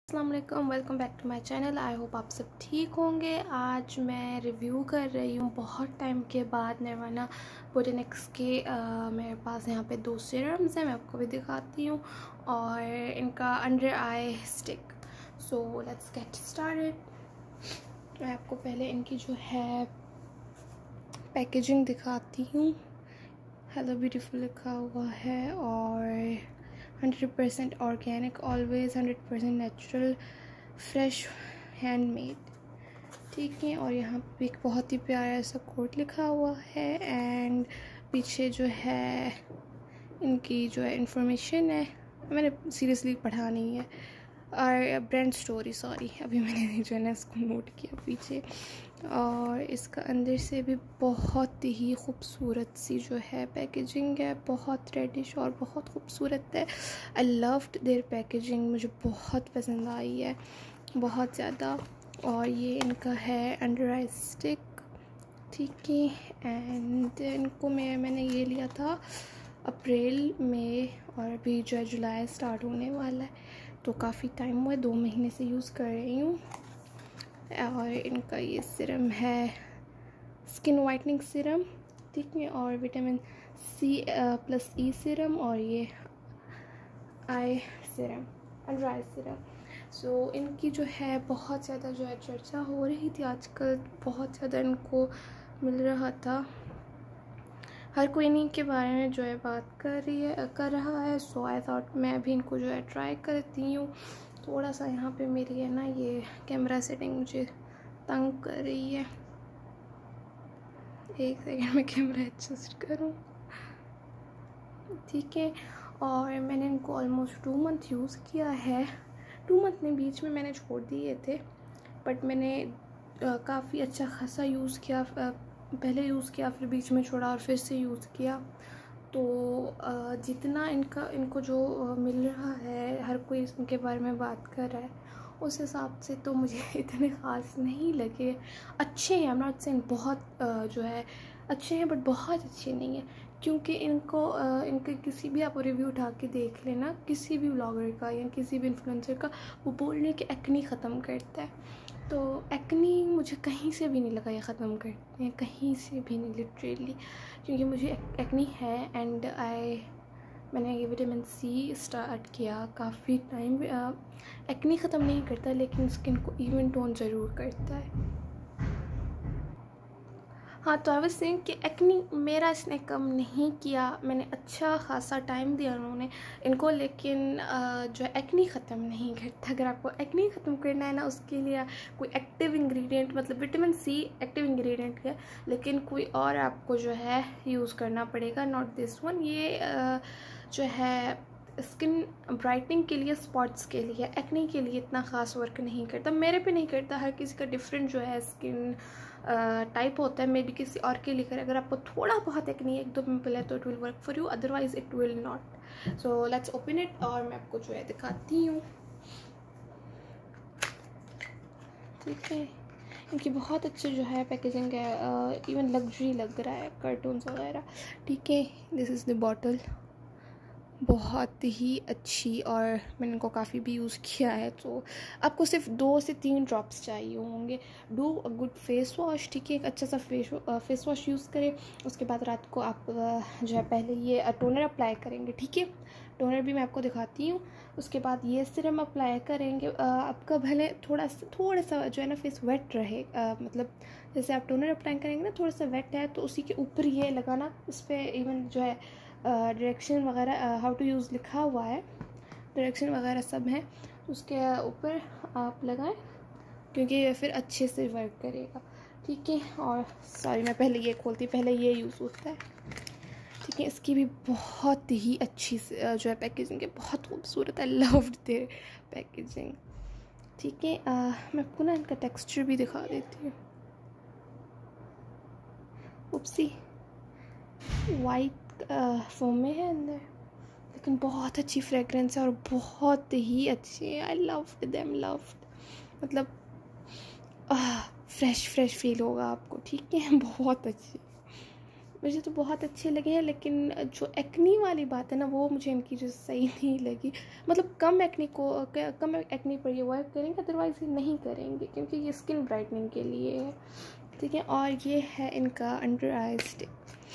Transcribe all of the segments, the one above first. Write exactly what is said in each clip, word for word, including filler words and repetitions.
अस्सलाम वालेकुम, welcome back to my channel. I hope आप सब ठीक होंगे। आज मैं रिव्यू कर रही हूँ बहुत टाइम के बाद निर्वाणा बोटैनिक्स के। आ, मेरे पास यहाँ पे दो सीरम्स हैं, मैं आपको भी दिखाती हूँ, और इनका under eye stick. So let's get started. मैं आपको पहले इनकी जो है पैकेजिंग दिखाती हूँ। हेलो ब्यूटीफुल लिखा हुआ है, और hundred percent organic, always hundred percent natural, fresh, handmade. ठीक है, और यहाँ पे एक बहुत ही प्यारा सा कोट लिखा हुआ है, एंड पीछे जो है इनकी जो है इंफॉर्मेशन है। मैंने सीरियसली पढ़ा नहीं है, और ब्रांड स्टोरी, सॉरी, अभी मैंने जो है ना इसको नोट किया पीछे। और इसका अंदर से भी बहुत ही खूबसूरत सी जो है पैकेजिंग है, बहुत रेडिश और बहुत खूबसूरत है। आई लव्ड देयर पैकेजिंग, मुझे बहुत पसंद आई है, बहुत ज़्यादा। और ये इनका है अंडर आई स्टिक, ठीक है। एंड इनको मैं मैंने ये लिया था अप्रैल में, और अभी जो है जुलाई स्टार्ट होने वाला है, तो काफ़ी टाइम हुआ है, दो महीने से यूज़ कर रही हूँ। और इनका ये सीरम है स्किन वाइटनिंग सीरम, ठीक है, और vitamin C plus E serum, और ये eye serum, under eye serum. So इनकी जो है बहुत ज़्यादा जो है चर्चा हो रही थी आजकल, बहुत ज़्यादा इनको मिल रहा था, हर कोई इन्हीं के बारे में जो है बात कर रही है कर रहा है। सो आई थॉट मैं भी इनको जो है ट्राई करती हूँ। थोड़ा सा यहाँ पे मेरी है ना ये कैमरा सेटिंग मुझे तंग कर रही है, एक सेकंड में कैमरा एडजस्ट करूँ, ठीक है। और मैंने इनको ऑलमोस्ट टू मंथ यूज़ किया है। टू मंथ में बीच में मैंने छोड़ दिए थे, बट मैंने काफ़ी अच्छा खासा यूज़ किया। आ, पहले यूज़ किया, फिर बीच में छोड़ा, और फिर से यूज़ किया। तो जितना इनका इनको जो मिल रहा है, हर कोई इनके बारे में बात कर रहा है, उस हिसाब से तो मुझे इतने ख़ास नहीं लगे। अच्छे हैं, आई एम नॉट सेइंग बहुत जो है अच्छे हैं, बट बहुत अच्छे नहीं है, क्योंकि इनको इनके किसी भी आप रिव्यू उठा के देख लेना, किसी भी ब्लॉगर का या किसी भी इन्फ्लुएंसर का, वो बोलने कि एक्नी ख़त्म करता है। तो एक्नी मुझे कहीं से भी नहीं लगा ये ख़त्म करते हैं, कहीं से भी नहीं, लिटरली, क्योंकि मुझे एक्नी है। एंड आई मैंने ये विटामिन सी स्टार्ट किया काफ़ी टाइम। एक्नी ख़त्म नहीं करता, लेकिन स्किन को इवन टोन ज़रूर करता है। हाँ, तो आई वाज सेइंग कि एक्नी मेरा इसने कम नहीं किया, मैंने अच्छा खासा टाइम दिया उन्होंने इनको, लेकिन जो है एक्नी ख़त्म नहीं करता। अगर आपको एक्नी ख़त्म करना है ना, उसके लिए कोई एक्टिव इंग्रेडिएंट, मतलब विटामिन सी एक्टिव इंग्रेडिएंट है, लेकिन कोई और आपको जो है यूज़ करना पड़ेगा, नॉट दिस वन। ये जो है स्किन ब्राइटनिंग के लिए, स्पॉट्स के लिए, एक्नी के लिए इतना ख़ास वर्क नहीं करता। मेरे पे नहीं करता, हर किसी का डिफरेंट जो है स्किन टाइप होता है, मे बी किसी और के लिए करे। अगर आपको थोड़ा बहुत एक्नी है, एक दो पिंपल है, तो it will work for you, otherwise it will not. So let's open it, और मैं आपको जो है दिखाती हूँ, ठीक है। इनकी बहुत अच्छी जो है पैकेजिंग है, इवन लग्जरी लग रहा है, कार्टून्स वगैरह, ठीक है। दिस इज़ द बॉटल, बहुत ही अच्छी, और मैंने इनको काफ़ी भी यूज़ किया है। तो आपको सिर्फ दो से तीन ड्रॉप्स चाहिए होंगे। Do a good face wash, ठीक है, एक अच्छा सा फेस फेस वॉश यूज़ करें। उसके बाद रात को आप जो है पहले ये टोनर अप्लाई करेंगे, ठीक है, टोनर भी मैं आपको दिखाती हूँ। उसके बाद ये सीरम अप्लाई करेंगे। आपका भले थोड़ा सा थोड़ा सा जो है ना फेस वेट रहे, आ, मतलब जैसे आप टोनर अप्लाई करेंगे ना, थोड़ा सा वेट है, तो उसी के ऊपर ये लगाना, इस पर इवन जो है डायरेक्शन वगैरह, हाउ टू यूज़ लिखा हुआ है, डायरेक्शन वगैरह सब है, उसके ऊपर आप लगाएं, क्योंकि ये फिर अच्छे से वर्क करेगा, ठीक है। और सॉरी, मैं पहले ये खोलती, पहले ये यूज़ होता है, ठीक है। इसकी भी बहुत ही अच्छी जो है पैकेजिंग है, बहुत खूबसूरत, आई लव्ड देयर पैकेजिंग, ठीक है। मैं आपको ना इनका टेक्सचर भी दिखा देती हूँ। उपसी वाइट फोम में है अंदर, लेकिन बहुत अच्छी फ्रेगरेंस है, और बहुत ही अच्छी है। आई लव्ड देम, लव्ड, मतलब फ्रेश फ्रेश फील होगा आपको, ठीक है, बहुत अच्छी। मुझे तो बहुत अच्छे लगे हैं, लेकिन जो एक्नी वाली बात है ना वो मुझे इनकी जो सही नहीं लगी। मतलब कम एक्नी को कम एक्नी पर ये वर्क करेंगे, अदरवाइज़ ये नहीं करेंगे, क्योंकि ये स्किन ब्राइटनिंग के लिए है, ठीक है। और ये है इनका अंडर आई स्टिक।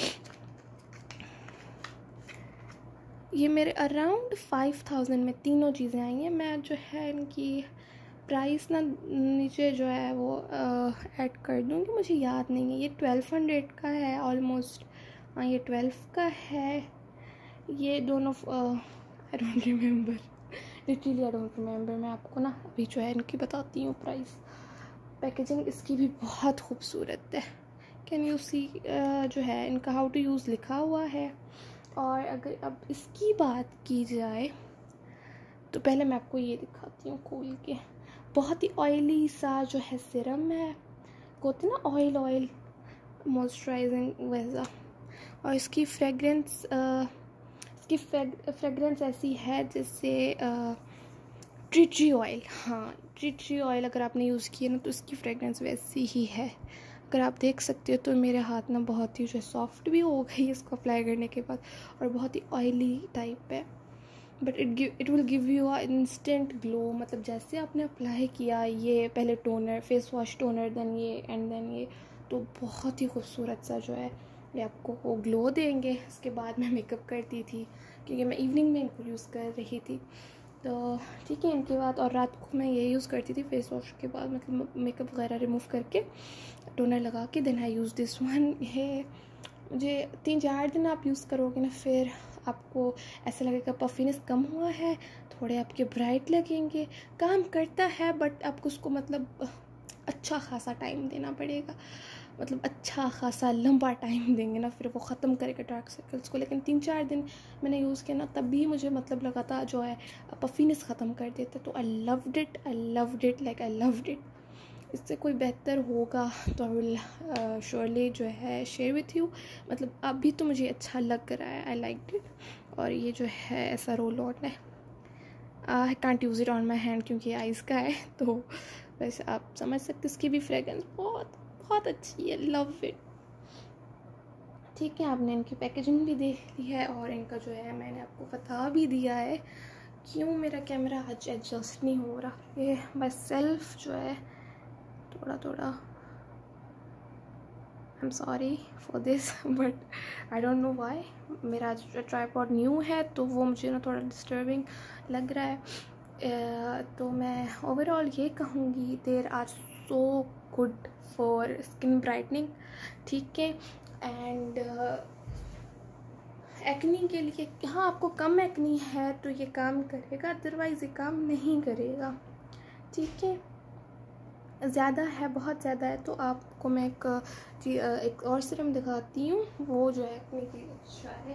ये मेरे अराउंड फाइव थाउजेंड में तीनों चीज़ें आई हैं। मैं जो है इनकी प्राइस ना नीचे जो है वो ऐड कर दूँगी, मुझे याद नहीं है। ये ट्वेल्व हंड्रेड का है ऑलमोस्ट। हाँ, ये ट्वेल्व का है। ये दोनों I don't remember, literally I don't remember. मैं आपको ना अभी जो है इनकी बताती हूँ प्राइस। पैकेजिंग इसकी भी बहुत खूबसूरत है। कैन यू सी जो है इनका हाउ टू यूज़ लिखा हुआ है। और अगर अब इसकी बात की जाए तो पहले मैं आपको ये दिखाती हूँ खोल के। बहुत ही ऑयली सा जो है सिरम है, होती है ना ऑयल ऑयल मॉइस्चराइजिंग वैसा। और इसकी फ्रेगरेंस इसकी फ्रेगरेंस ऐसी है जैसे टी ट्री ऑयल। हाँ, टी ट्री ऑयल अगर आपने यूज़ किया ना तो इसकी फ्रेगरेंस वैसी ही है। अगर आप देख सकते हो तो मेरे हाथ ना बहुत ही जो है सॉफ्ट भी हो गई इसको अप्लाई करने के बाद, और बहुत ही ऑयली टाइप है। But it give it will give you a instant glow. मतलब जैसे आपने अप्लाई किया ये पहले toner, face wash toner, then ये एंड देन ये, तो बहुत ही खूबसूरत सा जो है ये आपको वो ग्लो देंगे। इसके बाद मैं मेकअप करती थी क्योंकि मैं इवनिंग में इनको यूज़ कर रही थी, तो ठीक है। इनके बाद और रात को मैं ये यूज़ करती थी फेस वॉश के बाद, मतलब मेकअप वगैरह रिमूव करके टोनर लगा के then I use this one. ये मुझे तीन चार दिन आप यूज़ करोगे ना, फिर आपको ऐसा लगेगा पफिनेस कम हुआ है, थोड़े आपके ब्राइट लगेंगे। काम करता है बट आपको उसको मतलब अच्छा खासा टाइम देना पड़ेगा, मतलब अच्छा खासा लंबा टाइम देंगे ना, फिर वो ख़त्म करेगा डार्क सर्कल्स को। लेकिन तीन चार दिन मैंने यूज़ किया ना, तब भी मुझे मतलब लगा था जो है पफिनेस ख़त्म कर देता। तो I loved it, I loved it like I loved it. इससे कोई बेहतर होगा तो आई विल श्योरली जो है शेयर विथ यू। मतलब अभी तो मुझे अच्छा लग रहा है, आई लाइक इट। और ये जो है ऐसा रोल ऑन है, I can't use it on my hand क्योंकि आइज़ का है, तो वैसे आप समझ सकते इसकी भी फ्रेगरेंस बहुत बहुत अच्छी है, लव इट। ठीक है, आपने इनकी पैकेजिंग भी देख ली है और इनका जो है मैंने आपको बता भी दिया है। क्यों मेरा कैमरा आज एडजस्ट नहीं हो रहा, ये बाय सेल्फ जो है थोड़ा थोड़ा, I am sorry for this but I don't know why. मेरा आज ट्राइपॉड न्यू है तो वो मुझे ना थोड़ा डिस्टर्बिंग लग रहा है। uh, तो मैं ओवरऑल ये कहूँगी there are so good for skin brightening, ठीक है। एंड एक्नी के लिए हाँ, आपको कम एक्नी है तो ये काम करेगा, अदरवाइज़ ये काम नहीं करेगा, ठीक है। ज़्यादा है, बहुत ज़्यादा है तो आपको मैं एक जी एक और सीरम दिखाती हूँ, वो जो है एक्ने के लिए अच्छा है।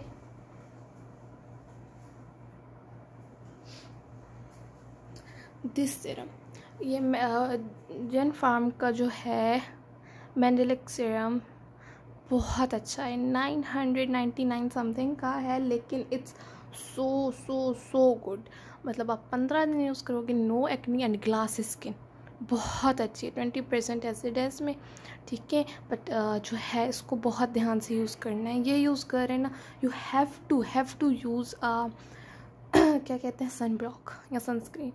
दिस सीरम, ये जेन फार्म का जो है मेंडेलिक सीरम बहुत अच्छा है। Nine hundred ninety nine something का है, लेकिन it's so so so good. मतलब आप पंद्रह दिन यूज़ करोगे, no acne and glass skin, बहुत अच्छी है। ट्वेंटी परसेंट एसिड है इसमें, ठीक है। बट uh, जो है इसको बहुत ध्यान से यूज़ करना है। ये यूज़ कर रहे हैं ना, you have to have to use क्या कहते हैं, सन ब्लॉक या sunscreen.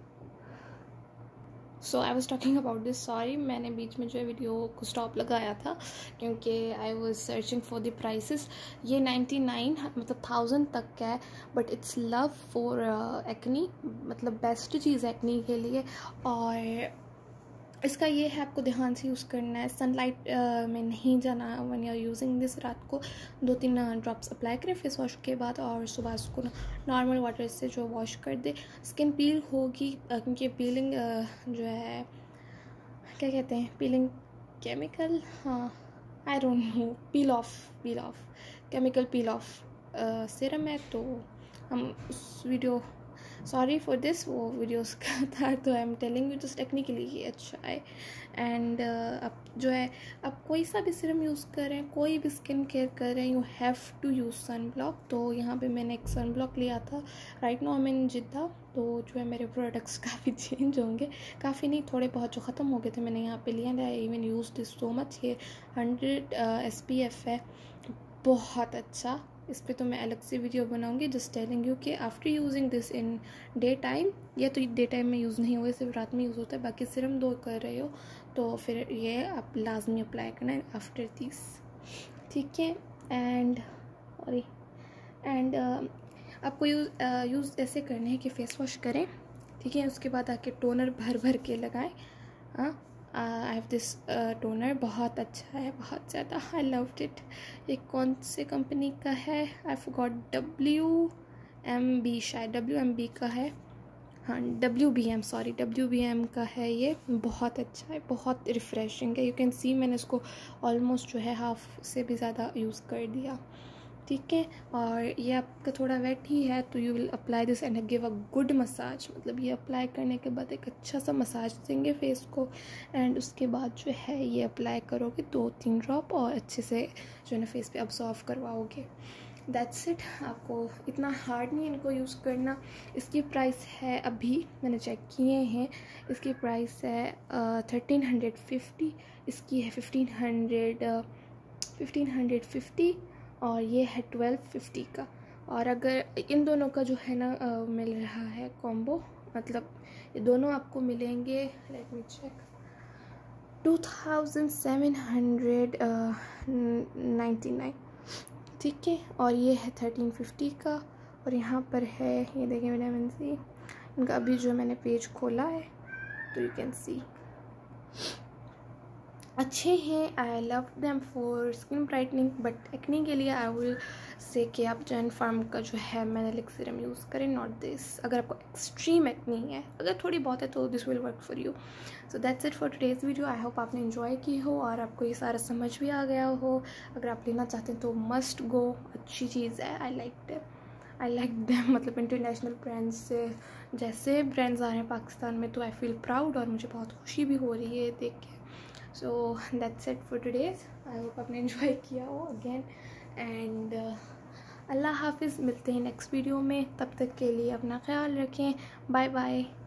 So I was talking about this, sorry मैंने बीच में जो है वीडियो को स्टॉप लगाया था क्योंकि I was searching for the prices. ये नाइन्टी नाइन मतलब थाउजेंड तक का है, but it's love for acne, मतलब बेस्ट चीज़ एक्नी के लिए। और इसका ये है, आपको ध्यान से यूज़ करना है, सनलाइट uh, में नहीं जाना one you are using this. रात को दो तीन ड्रॉप्स अप्लाई करें फेस वॉश के बाद, और सुबह उसको नॉर्मल वाटर से जो वॉश कर दे। स्किन पील होगी क्योंकि पीलिंग uh, जो है क्या कहते हैं, पीलिंग केमिकल, हाँ I don't know, peel off peel off chemical peel off serum है। तो हम उस वीडियो, सॉरी फॉर दिस, वो वीडियोस का था, तो I am telling you just acne के लिए ये अच्छा है। एंड uh, अब जो है आप कोई सा भी सीरम यूज़ करें, कोई भी स्किन केयर करें, you have to use sunblock. तो यहाँ पे मैंने एक सन ब्लॉक लिया था, right now I am in Jeddah, तो जो है मेरे प्रोडक्ट्स काफ़ी चेंज होंगे, काफ़ी नहीं थोड़े बहुत जो ख़त्म हो गए थे मैंने यहाँ पे लिया। I even use this so much. ये हंड्रेड एस पी एफ है, बहुत अच्छा। इस पे तो मैं अलग से वीडियो बनाऊंगी, जस्ट टेलिंग यू कि after using this in day time, या तो डे टाइम में यूज़ नहीं हुआ, सिर्फ रात में यूज़ होता है, बाकी सिर्फ दो कर रहे हो तो फिर ये आप लाजमी अप्लाई करना है आफ्टर दिस, ठीक है। एंड सॉरी एंड आपको यूज़ यूज़ ऐसे करने हैं कि फ़ेस वॉश करें, ठीक है, उसके बाद आके टोनर भर भर के लगाएं। हाँ, आई हैव दिस टोनर, बहुत अच्छा है, बहुत ज़्यादा, आई लव्ड इट। ये कौन से कंपनी का है, I forgot, W M B, शायद डब्ल्यू एम बी का है, हाँ W B M, sorry W B M का है। ये बहुत अच्छा है, बहुत रिफ़्रेशिंग है। यू कैन सी मैंने इसको ऑलमोस्ट जो है हाफ से भी ज़्यादा यूज़ कर दिया, ठीक है। और ये आपका थोड़ा वेट ही है तो you will apply this and give a good massage, मतलब ये अप्लाई करने के बाद एक अच्छा सा मसाज देंगे फेस को, एंड उसके बाद जो है ये अप्लाई करोगे दो तीन ड्रॉप और अच्छे से जो है ना फेस पे अब्जॉर्व करवाओगे। That's it. आपको इतना हार्ड नहीं इनको यूज़ करना। इसकी प्राइस है, अभी मैंने चेक किए हैं, इसकी प्राइस है थर्टीन हंड्रेड फिफ्टी, इसकी है fifteen hundred fifteen hundred fifty और ये है ट्वेल्व फिफ्टी का। और अगर इन दोनों का जो है ना आ, मिल रहा है कॉम्बो, मतलब ये दोनों आपको मिलेंगे, let me check, two thousand seven hundred ninety nine, ठीक है। और ये है थर्टीन फिफ्टी का, और यहाँ पर है, ये देखिए विटामिन सी, इनका अभी जो मैंने पेज खोला है तो यू कैन सी अच्छे हैं। I love them for skin brightening, but acne के लिए आई विल से कि आप जैन फार्म का जो है मेनेलिक सीरम यूज़ करें, नॉट दिस। अगर आपको एक्सट्रीम एक्ने है, अगर थोड़ी बहुत है तो this will work for you. So that's it for today's video. I hope आपने इन्जॉय की हो और आपको ये सारा समझ भी आ गया हो। अगर आप लेना चाहते हैं तो मस्ट गो, अच्छी चीज़ है, I like them I like them मतलब इंटरनेशनल ब्रांड्स से जैसे ब्रांड्स आ रहे हैं पाकिस्तान में तो आई फील प्राउड, और मुझे बहुत खुशी भी हो रही है देख के। So that's it for today's. I hope आपने इन्जॉय किया हो अगेन, एंड अल्लाह हाफिज़। मिलते हैं नेक्स्ट वीडियो में, तब तक के लिए अपना ख्याल रखें, बाय बाय।